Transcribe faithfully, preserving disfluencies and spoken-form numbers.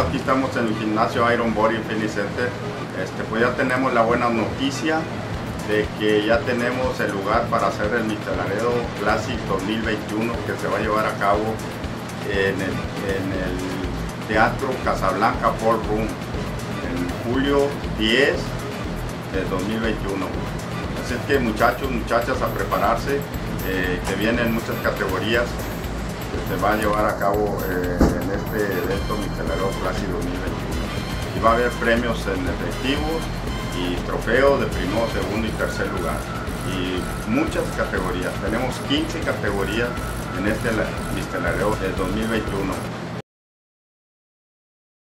aquí estamos en el gimnasio Iron Body Fitness Center. Este, pues ya tenemos la buena noticia de que ya tenemos el lugar para hacer el míster Laredo Classic dos mil veintiuno, que se va a llevar a cabo en el, en el Teatro Casablanca Ballroom en julio diez de dos mil veintiuno. Así que muchachos, muchachas, a prepararse, eh, que vienen muchas categorías que se va a llevar a cabo eh, en este evento míster Laredo Classic dos mil veintiuno. Y va a haber premios en efectivo y trofeos de primero, segundo y tercer lugar. Y muchas categorías. Tenemos quince categorías en este míster Laredo del dos mil veintiuno.